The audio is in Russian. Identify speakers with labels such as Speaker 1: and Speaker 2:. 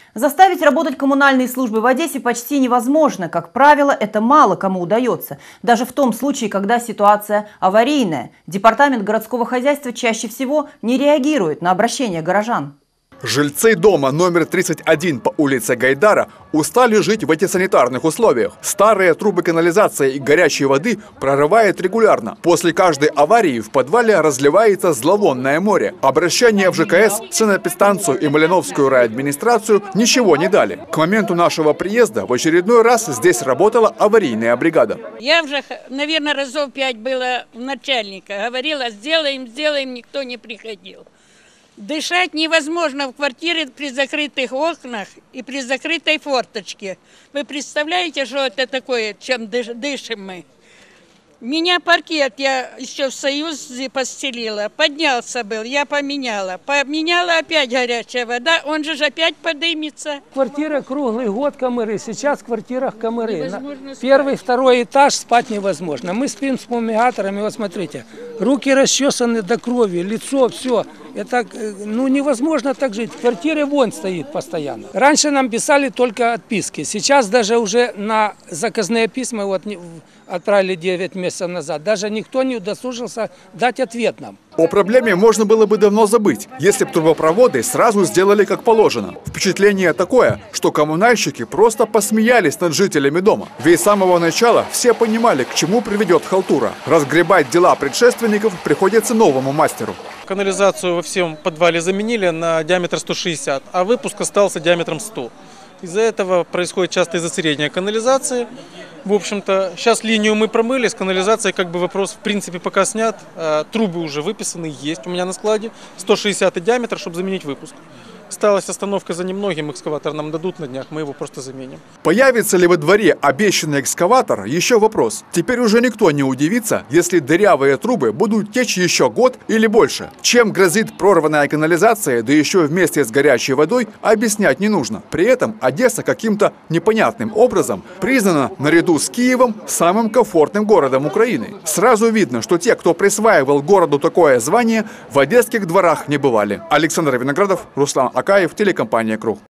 Speaker 1: Заставить работать коммунальные службы в Одессе почти невозможно. Как правило, это мало кому удается. Даже в том случае, когда ситуация аварийная. Департамент городского хозяйства чаще всего не реагирует на обращения горожан.
Speaker 2: Жильцы дома номер 31 по улице Гайдара устали жить в антисанитарных условиях. Старые трубы канализации и горячей воды прорывает регулярно. После каждой аварии в подвале разливается зловонное море. Обращения в ЖКС, санэпидстанцию и Малиновскую райадминистрацию ничего не дали. К моменту нашего приезда в очередной раз здесь работала аварийная бригада.
Speaker 3: Я уже, наверное, разов 5 было у начальника. Говорила, сделаем, никто не приходил. Дышать невозможно в квартире при закрытых окнах и при закрытой форточке. Вы представляете, что это такое, чем дышим мы? Меня паркет, я еще в Союзе постелила, поднялся был, я поменяла. Поменяла опять горячая вода, он же опять подымется.
Speaker 4: Квартира круглый год камеры, сейчас в квартирах камеры. Первый, второй этаж спать невозможно. Мы спим с фумигаторами, вот смотрите, руки расчесаны до крови, лицо, все. Это невозможно так жить. В квартире вонь стоит постоянно. Раньше нам писали только отписки. Сейчас даже уже на заказные письма отправили 9 месяцев назад. Даже никто не удосужился дать ответ нам.
Speaker 2: О проблеме можно было бы давно забыть, если бы трубопроводы сразу сделали как положено. Впечатление такое, что коммунальщики просто посмеялись над жителями дома. Ведь с самого начала все понимали, к чему приведет халтура. Разгребать дела предшественников приходится новому мастеру.
Speaker 5: Канализацию во всем подвале заменили на диаметр 160, а выпуск остался диаметром 100. Из-за этого происходит частое засорение канализации. В общем-то, сейчас линию мы промыли, с канализацией вопрос в принципе пока снят. Трубы уже выписаны, есть у меня на складе. 160 диаметр, чтобы заменить выпуск. Осталась остановка за немногим, экскаватор нам дадут на днях, мы его просто заменим.
Speaker 2: Появится ли во дворе обещанный экскаватор – еще вопрос. Теперь уже никто не удивится, если дырявые трубы будут течь еще год или больше. Чем грозит прорванная канализация, да еще вместе с горячей водой, объяснять не нужно. При этом Одесса каким-то непонятным образом признана наряду с Киевом самым комфортным городом Украины. Сразу видно, что те, кто присваивал городу такое звание, в одесских дворах не бывали. Александр Виноградов, Руслан Акаев, телекомпания «Круг».